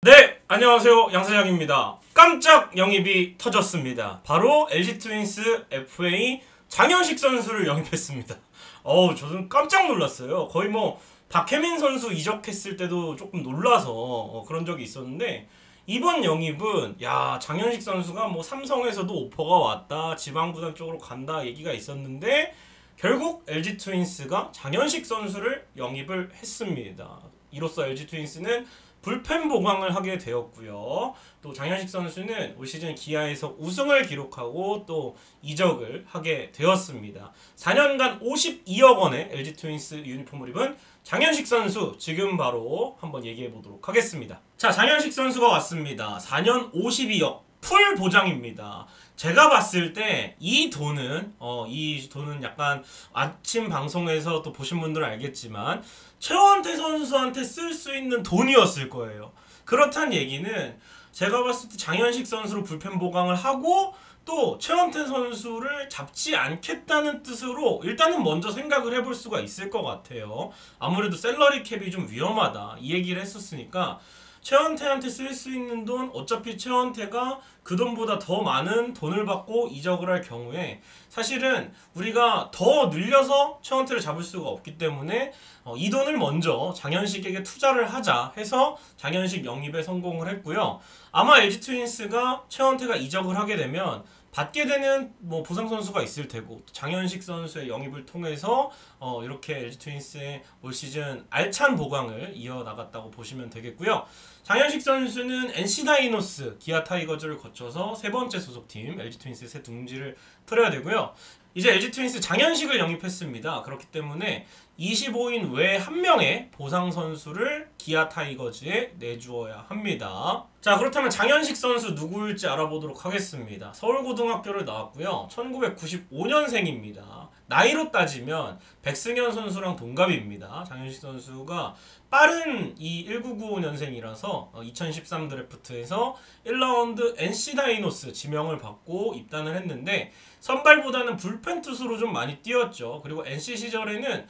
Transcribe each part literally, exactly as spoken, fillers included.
네, 안녕하세요. 양사장입니다. 깜짝 영입이 터졌습니다. 바로 엘지 트윈스 에프에이 장현식 선수를 영입했습니다. 어우, 저는 깜짝 놀랐어요. 거의 뭐 박혜민 선수 이적했을 때도 조금 놀라서 어, 그런 적이 있었는데, 이번 영입은 야 장현식 선수가 뭐 삼성에서도 오퍼가 왔다, 지방구단 쪽으로 간다 얘기가 있었는데 결국 엘지 트윈스가 장현식 선수를 영입을 했습니다. 이로써 엘지 트윈스는 불펜 보강을 하게 되었고요. 또 장현식 선수는 올 시즌 기아에서 우승을 기록하고 또 이적을 하게 되었습니다. 사 년간 오십이억 원의 엘지 트윈스 유니폼을 입은 장현식 선수, 지금 바로 한번 얘기해 보도록 하겠습니다. 자, 장현식 선수가 왔습니다. 사 년 오십이억 풀 보장입니다. 제가 봤을 때 이 돈은 어, 이 돈은 약간 아침 방송에서 또 보신 분들은 알겠지만 최원태 선수한테 쓸 수 있는 돈이었을 거예요. 그렇다는 얘기는 제가 봤을 때 장현식 선수로 불펜 보강을 하고 또 최원태 선수를 잡지 않겠다는 뜻으로 일단은 먼저 생각을 해볼 수가 있을 것 같아요. 아무래도 셀러리 캡이 좀 위험하다 이 얘기를 했었으니까 최원태한테 쓸 수 있는 돈, 어차피 최원태가 그 돈보다 더 많은 돈을 받고 이적을 할 경우에 사실은 우리가 더 늘려서 최원태를 잡을 수가 없기 때문에 어, 이 돈을 먼저 장현식에게 투자를 하자 해서 장현식 영입에 성공을 했고요. 아마 엘지 트윈스가 최원태가 이적을 하게 되면 받게 되는 뭐 부상 선수가 있을 테고, 장현식 선수의 영입을 통해서 어 이렇게 엘지 트윈스의 올 시즌 알찬 보강을 이어나갔다고 보시면 되겠고요. 장현식 선수는 엔씨 다이노스, 기아 타이거즈를 거쳐서 세 번째 소속팀 엘지 트윈스의 새 둥지를 풀어야 되고요. 이제 엘지 트윈스 장현식을 영입했습니다. 그렇기 때문에 이십오 인 외에 한 명의 보상 선수를 기아 타이거즈에 내주어야 합니다. 자, 그렇다면 장현식 선수 누구일지 알아보도록 하겠습니다. 서울고등학교를 나왔고요. 천구백구십오 년생입니다. 나이로 따지면 백승현 선수랑 동갑입니다. 장현식 선수가 빠른 이 천구백구십오 년생이라서 이천십삼 드래프트에서 일 라운드 엔씨 다이노스 지명을 받고 입단을 했는데 선발보다는 불펜 투수로 좀 많이 뛰었죠. 그리고 엔씨 시절에는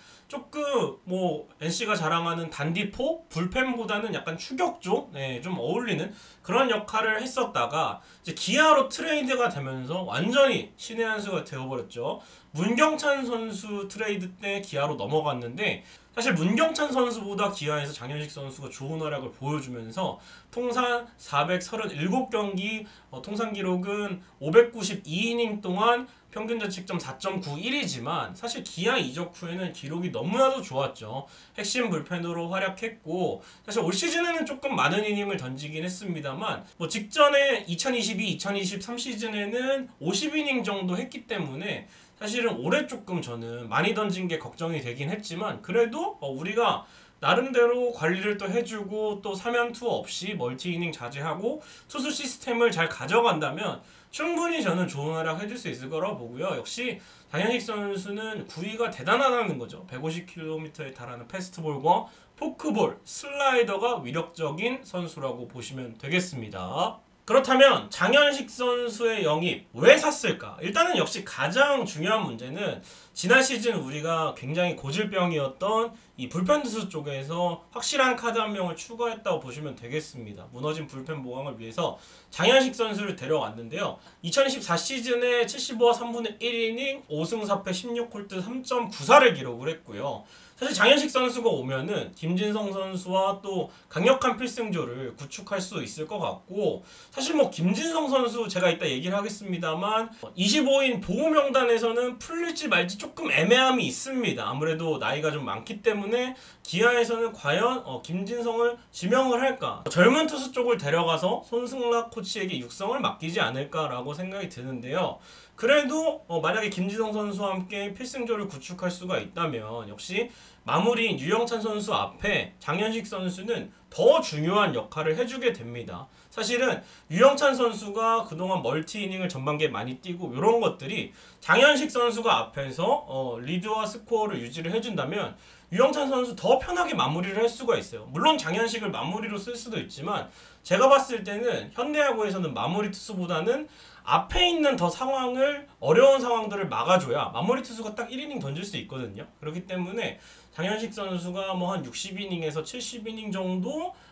조금 뭐 엔씨가 자랑하는 단디포? 불펜보다는 약간 추격 쪽? 네, 좀 어울리는 그런 역할을 했었다가 이제 기아로 트레이드가 되면서 완전히 신의 한 수가 되어버렸죠. 문경찬 선수 트레이드 때 기아로 넘어갔는데 사실 문경찬 선수보다 기아에서 장현식 선수가 좋은 활약을 보여주면서 통산 사백삼십칠 경기, 어, 통산 기록은 오백구십이 이닝 동안 평균 자책점 사 점 구일이지만 사실 기아 이적 후에는 기록이 너무나도 좋았죠. 핵심 불펜으로 활약했고 사실 올 시즌에는 조금 많은 이닝을 던지긴 했습니다만 뭐 직전에 이천이십이 이천이십삼 시즌에는 오십 이닝 정도 했기 때문에 사실은 올해 조금 저는 많이 던진 게 걱정이 되긴 했지만 그래도 어 우리가 나름대로 관리를 또 해주고 또 삼 연 투 없이 멀티 이닝 자제하고 투수 시스템을 잘 가져간다면 충분히 저는 좋은 활약 해줄 수 있을 거라고 보고요. 역시 장현식 선수는 구위가 대단하다는 거죠. 백오십 킬로미터에 달하는 패스트볼과 포크볼, 슬라이더가 위력적인 선수라고 보시면 되겠습니다. 그렇다면 장현식 선수의 영입 왜 샀을까? 일단은 역시 가장 중요한 문제는 지난 시즌 우리가 굉장히 고질병이었던 이 불펜 투수 쪽에서 확실한 카드 한 명을 추가했다고 보시면 되겠습니다. 무너진 불펜 보강을 위해서 장현식 선수를 데려왔는데요. 이천이십사 시즌에 칠십오와 삼분의 일 이닝 오 승 사 패 십육 홀드 삼 점 구사를 기록을 했고요. 사실 장현식 선수가 오면은 김진성 선수와 또 강력한 필승조를 구축할 수 있을 것 같고, 사실 뭐 김진성 선수 제가 이따 얘기를 하겠습니다만 이십오 인 보호 명단에서는 풀릴지 말지 조금 애매함이 있습니다. 아무래도 나이가 좀 많기 때문에 기아에서는 과연 어, 김진성을 지명을 할까? 젊은 투수 쪽을 데려가서 손승락 코치에게 육성을 맡기지 않을까라고 생각이 드는데요. 그래도 어, 만약에 김진성 선수와 함께 필승조를 구축할 수가 있다면 역시 마무리인 유영찬 선수 앞에 장현식 선수는 더 중요한 역할을 해주게 됩니다. 사실은 유영찬 선수가 그동안 멀티 이닝을 전반기에 많이 뛰고 이런 것들이 장현식 선수가 앞에서 어, 리드와 스코어를 유지를 해준다면 유영찬 선수 더 편하게 마무리를 할 수가 있어요. 물론 장현식을 마무리로 쓸 수도 있지만 제가 봤을 때는 현대야구에서는 마무리 투수보다는 앞에 있는 더 상황을 어려운 상황들을 막아줘야 마무리 투수가 딱 일 이닝 던질 수 있거든요. 그렇기 때문에 장현식 선수가 뭐 한 육십 이닝에서 칠십 이닝 정도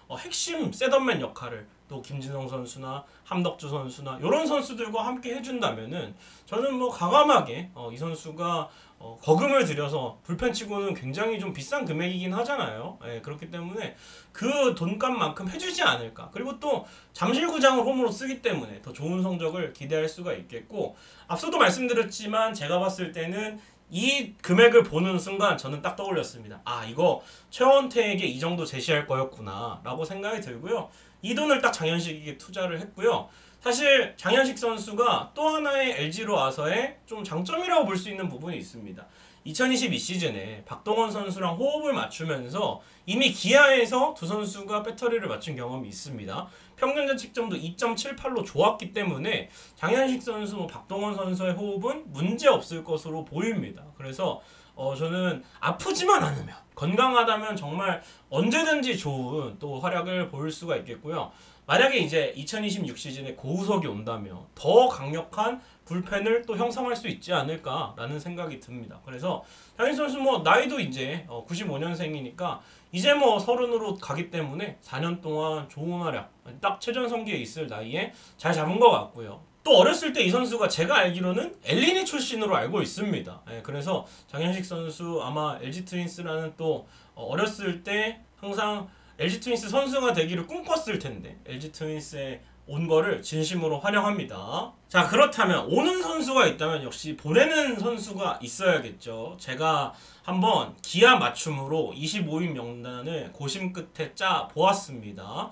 어, 핵심 셋업맨 역할을 또 김진성 선수나 함덕주 선수나 이런 선수들과 함께 해준다면은 저는 뭐 과감하게 어, 이 선수가 어, 거금을 들여서 불펜치고는 굉장히 좀 비싼 금액이긴 하잖아요. 예, 그렇기 때문에 그 돈값만큼 해주지 않을까. 그리고 또 잠실구장을 홈으로 쓰기 때문에 더 좋은 성적을 기대할 수가 있겠고, 앞서도 말씀드렸지만 제가 봤을 때는 이 금액을 보는 순간 저는 딱 떠올렸습니다. 아, 이거 최원태에게 이 정도 제시할 거였구나 라고 생각이 들고요. 이 돈을 딱 장현식에게 투자를 했고요. 사실 장현식 선수가 또 하나의 엘지로 와서의 좀 장점이라고 볼 수 있는 부분이 있습니다. 이천이십이 시즌에 박동원 선수랑 호흡을 맞추면서 이미 기아에서 두 선수가 배터리를 맞춘 경험이 있습니다. 평균 자책점도 이 점 칠팔로 좋았기 때문에 장현식 선수, 뭐 박동원 선수의 호흡은 문제 없을 것으로 보입니다. 그래서 어, 저는 아프지만 않으면, 건강하다면 정말 언제든지 좋은 또 활약을 보일 수가 있겠고요. 만약에 이제 이천이십육 시즌에 고우석이 온다면 더 강력한 불펜을 또 형성할 수 있지 않을까라는 생각이 듭니다. 그래서 장현식 선수 뭐 나이도 이제 구십오 년생이니까 이제 뭐 서른으로 가기 때문에 사 년 동안 좋은 활약, 딱 최전성기에 있을 나이에 잘 잡은 것 같고요. 또 어렸을 때 이 선수가 제가 알기로는 엘리니 출신으로 알고 있습니다. 예, 그래서 장현식 선수 아마 엘지 트윈스라는 또 어렸을 때 항상 엘지 트윈스 선수가 되기를 꿈꿨을 텐데 엘지 트윈스에 온 거를 진심으로 환영합니다. 자, 그렇다면 오는 선수가 있다면 역시 보내는 선수가 있어야겠죠. 제가 한번 기아 맞춤으로 이십오 인 명단을 고심 끝에 짜 보았습니다.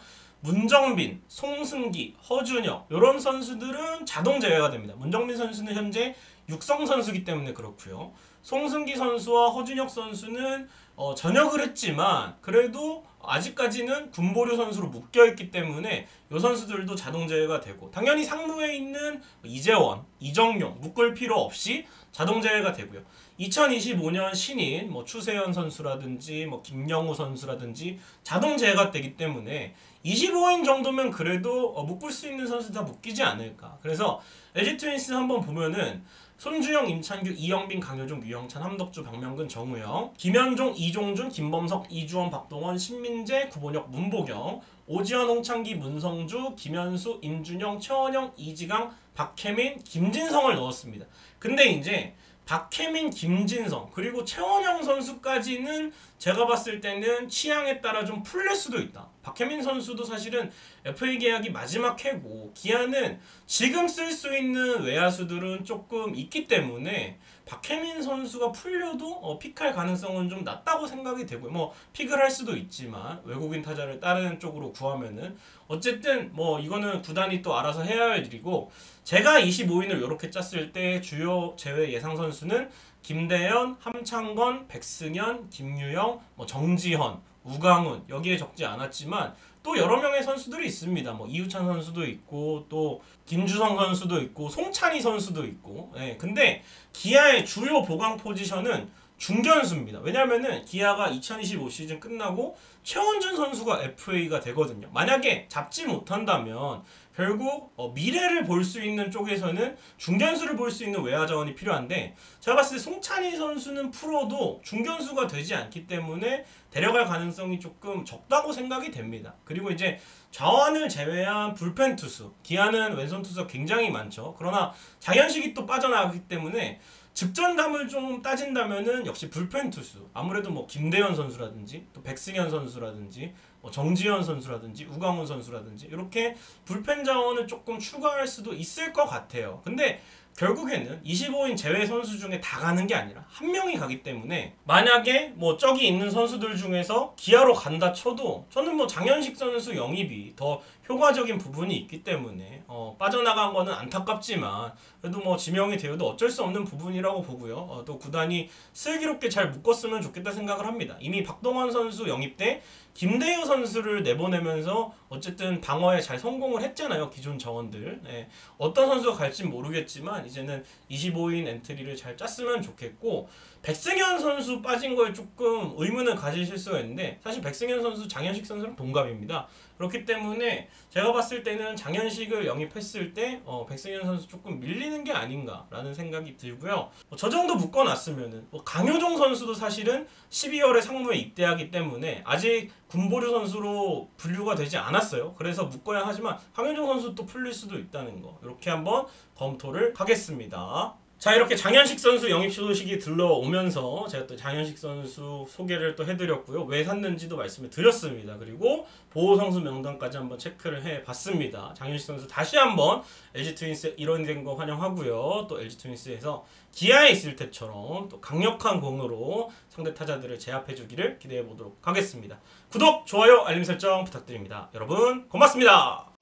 문정빈, 송승기, 허준혁 이런 선수들은 자동 제외가 됩니다. 문정빈 선수는 현재 육성 선수이기 때문에 그렇고요. 송승기 선수와 허준혁 선수는 어, 전역을 했지만 그래도 아직까지는 군보류 선수로 묶여있기 때문에 이 선수들도 자동 제외가 되고, 당연히 상무에 있는 이재원, 이정용 묶을 필요 없이 자동 제외가 되고요. 이천이십오 년 신인 뭐 추세현 선수라든지 뭐 김영우 선수라든지 자동 제외가 되기 때문에 이십오 인 정도면 그래도 어, 묶을 수 있는 선수 다 묶이지 않을까. 그래서 엘지 트윈스 한번 보면은 손주영, 임찬규, 이영빈, 강효종, 유영찬, 함덕주, 박명근, 정우영, 김현종, 이종준, 김범석, 이주원, 박동원, 신민재, 구본혁, 문보경, 오지현, 홍창기, 문성주, 김현수, 임준영, 최원영, 이지강, 박혜민, 김진성을 넣었습니다. 근데 이제 박혜민, 김진성 그리고 최원영 선수까지는 제가 봤을 때는 취향에 따라 좀 풀릴 수도 있다. 박혜민 선수도 사실은 에프에이 계약이 마지막 해고 기아는 지금 쓸 수 있는 외야수들은 조금 있기 때문에 박혜민 선수가 풀려도 어, 픽할 가능성은 좀 낮다고 생각이 되고요. 뭐 픽을 할 수도 있지만 외국인 타자를 다른 쪽으로 구하면은 어쨌든 뭐 이거는 구단이 또 알아서 해야 할 일이고, 제가 이십오 인을 이렇게 짰을 때 주요 제외 예상 선수는 김대현, 함창건, 백승현, 김유영, 뭐 정지현, 우강훈 여기에 적지 않았지만 또 여러 명의 선수들이 있습니다. 뭐 이우찬 선수도 있고 또 김주성 선수도 있고 송찬희 선수도 있고. 예, 근데 기아의 주요 보강 포지션은 중견수입니다. 왜냐면은 기아가 이천이십오 시즌 끝나고 최원준 선수가 에프에이가 되거든요. 만약에 잡지 못한다면 결국 어, 미래를 볼 수 있는 쪽에서는 중견수를 볼 수 있는 외야 자원이 필요한데, 제가 봤을 때 송찬희 선수는 프로도 중견수가 되지 않기 때문에 데려갈 가능성이 조금 적다고 생각이 됩니다. 그리고 이제 좌완을 제외한 불펜 투수, 기아는 왼손 투수 굉장히 많죠. 그러나 장현식이 또 빠져나가기 때문에 직전감을 좀 따진다면은 역시 불펜 투수, 아무래도 뭐 김대현 선수라든지 또 백승현 선수라든지 뭐 정지현 선수라든지 우강훈 선수라든지 이렇게 불펜 자원을 조금 추가할 수도 있을 것 같아요. 근데 결국에는 이십오 인 제외 선수 중에 다 가는 게 아니라 한 명이 가기 때문에 만약에 뭐 저기 있는 선수들 중에서 기아로 간다 쳐도 저는 뭐 장현식 선수 영입이 더 효과적인 부분이 있기 때문에 어, 빠져나간 거는 안타깝지만 그래도 뭐 지명이 되어도 어쩔 수 없는 부분이라고 보고요. 어, 또 구단이 슬기롭게 잘 묶었으면 좋겠다 생각을 합니다. 이미 박동원 선수 영입 때 김대효 선수를 내보내면서 어쨌든 방어에 잘 성공을 했잖아요. 기존 자원들. 예, 어떤 선수가 갈진 모르겠지만 이제는 이십오 인 엔트리를 잘 짰으면 좋겠고, 백승현 선수 빠진 거에 조금 의문을 가지실 수가 있는데 사실 백승현 선수 장현식 선수랑 동갑입니다. 그렇기 때문에 제가 봤을 때는 장현식을 영입했을 때 어, 백승현 선수 조금 밀리는 게 아닌가라는 생각이 들고요. 뭐 저 정도 묶어놨으면은 뭐 강효종 선수도 사실은 십이월에 상무에 입대하기 때문에 아직 군보류 선수로 분류가 되지 않았어요. 그래서 묶어야 하지만 강효종 선수 또 풀릴 수도 있다는 거 이렇게 한번 검토를 하겠습니다. 자, 이렇게 장현식 선수 영입 소식이 들러오면서 제가 또 장현식 선수 소개를 또 해드렸고요. 왜 샀는지도 말씀을 드렸습니다. 그리고 보호 선수 명단까지 한번 체크를 해봤습니다. 장현식 선수 다시 한번 엘지 트윈스에 일원된 거 환영하고요. 또 엘지 트윈스에서 기아에 있을 때처럼 또 강력한 공으로 상대 타자들을 제압해주기를 기대해보도록 하겠습니다. 구독, 좋아요, 알림 설정 부탁드립니다. 여러분 고맙습니다.